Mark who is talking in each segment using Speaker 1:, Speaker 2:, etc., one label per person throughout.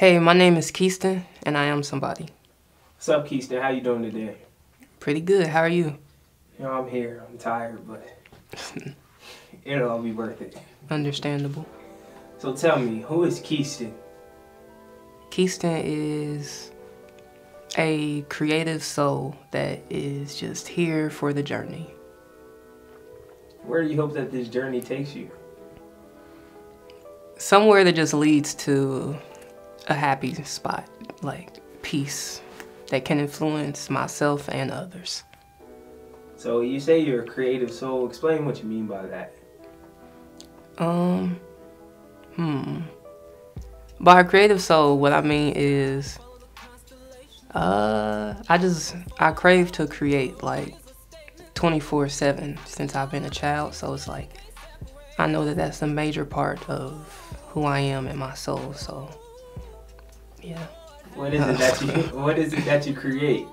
Speaker 1: Hey, my name is Keiston, and I am somebody.
Speaker 2: What's up, Keiston? How you doing today?
Speaker 1: Pretty good. How are you?
Speaker 2: You know, I'm here. I'm tired, but it'll all be worth it.
Speaker 1: Understandable.
Speaker 2: So tell me, who is Keiston?
Speaker 1: Keiston is a creative soul that is just here for the journey.
Speaker 2: Where do you hope that this journey takes you?
Speaker 1: Somewhere that just leads to a happy spot, like peace, that can influence myself and others.
Speaker 2: So you say you're a creative soul. Explain what you mean by that.
Speaker 1: By a creative soul, what I mean is, I crave to create like 24/7 since I've been a child. So it's like, I know that that's a major part of who I am and my soul. So, yeah.
Speaker 2: What is it that you create?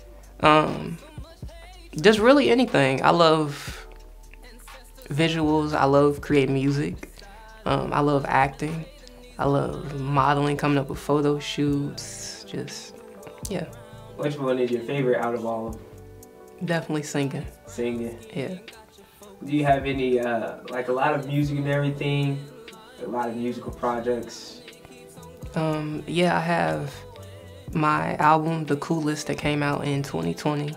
Speaker 1: Just really anything. I love visuals. I love creating music. I love acting. I love modeling, coming up with photo shoots. Just, yeah.
Speaker 2: Which one is your favorite out of all of them?
Speaker 1: Definitely singing.
Speaker 2: Singing.
Speaker 1: Yeah.
Speaker 2: Do you have any, like a lot of music and everything? A lot of musical projects?
Speaker 1: Yeah, I have my album, The Coolest, that came out in 2020.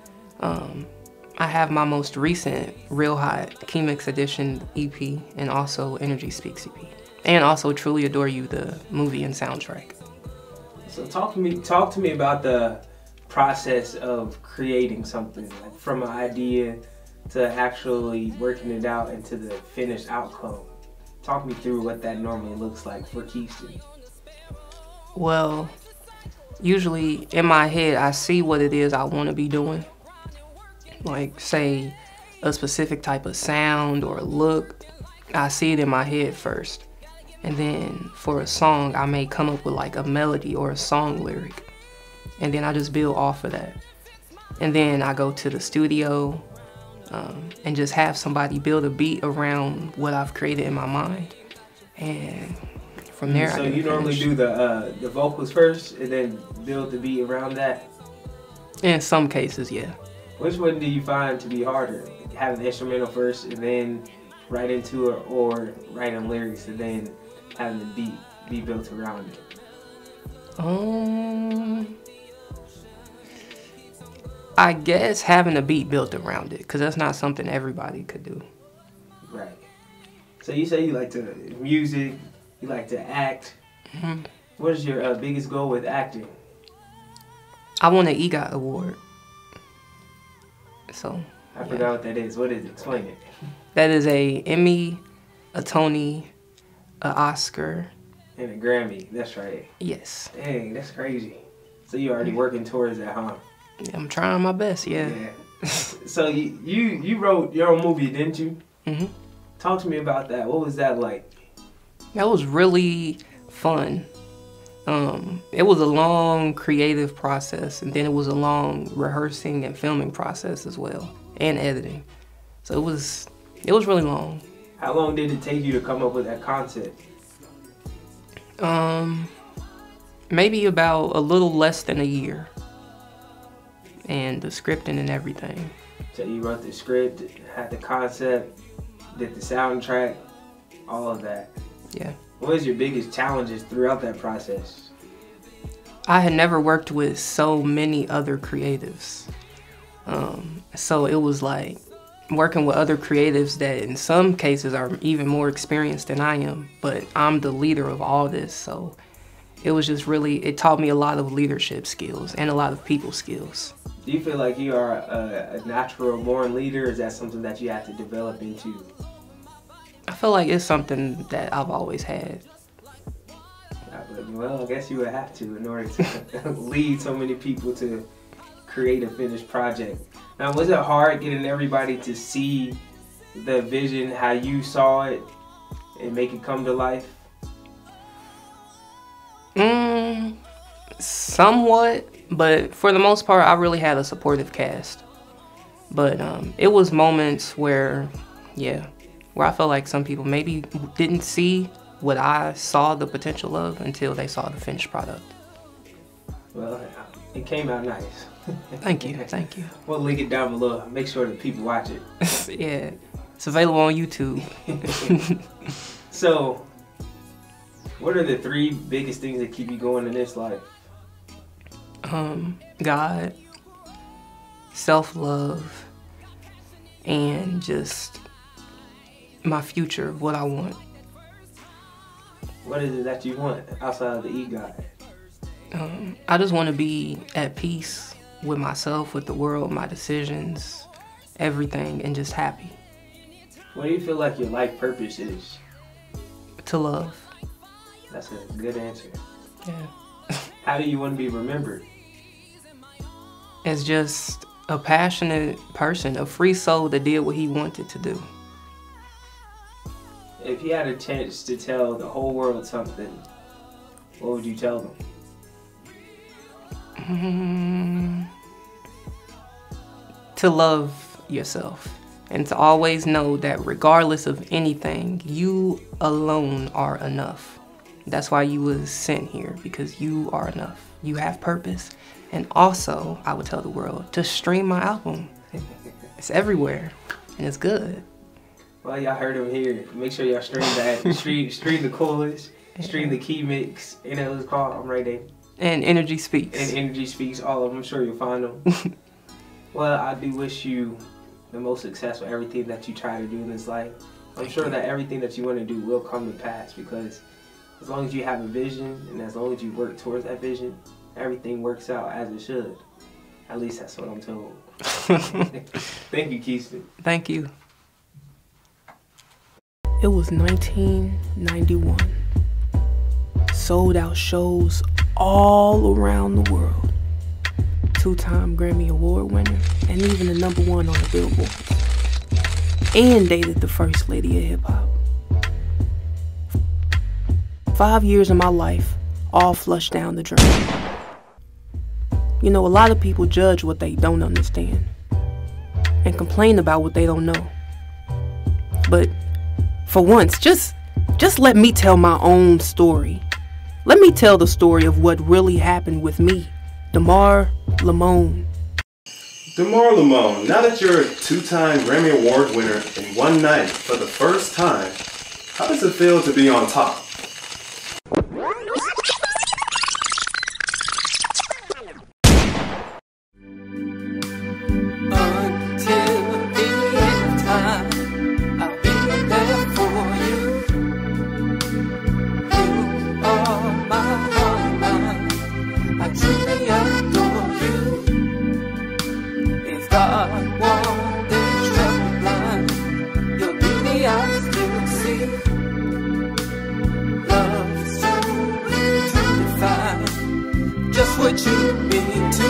Speaker 1: I have my most recent Real Hot Key Mix Edition EP, and also Energy Speaks EP. And also Truly Adore You, the movie and soundtrack.
Speaker 2: So talk to me about the process of creating something, like from an idea to actually working it out into the finished outcome. Talk me through what that normally looks like for Keiston.
Speaker 1: Well, usually in my head, I see what it is I want to be doing. Like, say, a specific type of sound or look. I see it in my head first. And then for a song, I may come up with like a melody or a song lyric. And then I just build off of that. And then I go to the studio and just have somebody build a beat around what I've created in my mind. And from there,
Speaker 2: so you normally do the vocals first and then build the beat around that?
Speaker 1: In some cases, yeah.
Speaker 2: Which one do you find to be harder? Having the instrumental first and then write into it, or writing lyrics and then having the beat be built around it?
Speaker 1: I guess having a beat built around it, because that's not something everybody could do.
Speaker 2: Right. So you say you like to music, you like to act.
Speaker 1: Mm-hmm.
Speaker 2: What is your biggest goal with acting?
Speaker 1: I won an EGOT award. So
Speaker 2: I forgot what that is. What is it? Explain it.
Speaker 1: That is a Emmy, a Tony, an Oscar. And
Speaker 2: a Grammy. That's right.
Speaker 1: Yes.
Speaker 2: Dang, that's crazy. So you're already working towards that, huh?
Speaker 1: Yeah, I'm trying my best, yeah.
Speaker 2: So you wrote your own movie, didn't you?
Speaker 1: Mm-hmm.
Speaker 2: Talk to me about that. What was that like?
Speaker 1: That was really fun. It was a long creative process, and then it was a long rehearsing and filming process as well, and editing. So it was really long.
Speaker 2: How long did it take you to come up with that concept?
Speaker 1: Maybe about a little less than a year. And the scripting and everything.
Speaker 2: So you wrote the script, had the concept, did the soundtrack, all of that.
Speaker 1: Yeah.
Speaker 2: What was your biggest challenges throughout that process?
Speaker 1: I had never worked with so many other creatives. So it was like working with other creatives that in some cases are even more experienced than I am, but I'm the leader of all this. So it was just really, it taught me a lot of leadership skills and a lot of people skills.
Speaker 2: Do you feel like you are a natural born leader, or is that something that you have to develop into?
Speaker 1: I feel like it's something that I've always had.
Speaker 2: Well, I guess you would have to in order to lead so many people to create a finished project. Now, was it hard getting everybody to see the vision, how you saw it, and make it come to life?
Speaker 1: Somewhat, but for the most part, I really had a supportive cast. But it was moments where, yeah, where I felt like some people maybe didn't see what I saw the potential of until they saw the finished product.
Speaker 2: Well, it came out nice.
Speaker 1: Thank you, thank you.
Speaker 2: We'll link it down below. Make sure that people watch it.
Speaker 1: Yeah, it's available on YouTube.
Speaker 2: So, what are the 3 biggest things that keep you going in this life?
Speaker 1: God, self-love, and just my future, what I want.
Speaker 2: What is it that you want outside of the EGOT?
Speaker 1: I just want to be at peace with myself, with the world, my decisions, everything, and just happy.
Speaker 2: What do you feel like your life purpose is?
Speaker 1: To love.
Speaker 2: That's a good answer.
Speaker 1: Yeah.
Speaker 2: How do you want to be remembered?
Speaker 1: As just a passionate person, a free soul that did what he wanted to do.
Speaker 2: If you had a chance to tell the whole world something, what would you tell them?
Speaker 1: To love yourself and to always know that regardless of anything, you alone are enough. That's why you was sent here, because you are enough. You have purpose. And also, I would tell the world to stream my album. It's everywhere and it's good.
Speaker 2: Well, y'all heard him here. Make sure y'all stream that. stream the chorus, stream the key mix. You know what it's called? I'm right there.
Speaker 1: And Energy Speaks.
Speaker 2: And Energy Speaks, all of them. I'm sure you'll find them. Well, I do wish you the most success with everything that you try to do in this life. I'm sure that everything that you want to do will come to pass, because as long as you have a vision and as long as you work towards that vision, everything works out as it should. At least that's what I'm told. Thank you, Keiston.
Speaker 1: Thank you. It was 1991. Sold out shows all around the world. 2-time Grammy Award winner, and even the #1 on the Billboard. And dated the first lady of hip hop. 5 years of my life, all flushed down the drain. You know, a lot of people judge what they don't understand and complain about what they don't know. But for once, just let me tell my own story. Let me tell the story of what really happened with me, DeMar Lamone.
Speaker 3: DeMar Lamone, now that you're a 2-time Grammy Award winner in one night for the first time, how does it feel to be on top?
Speaker 1: What you mean to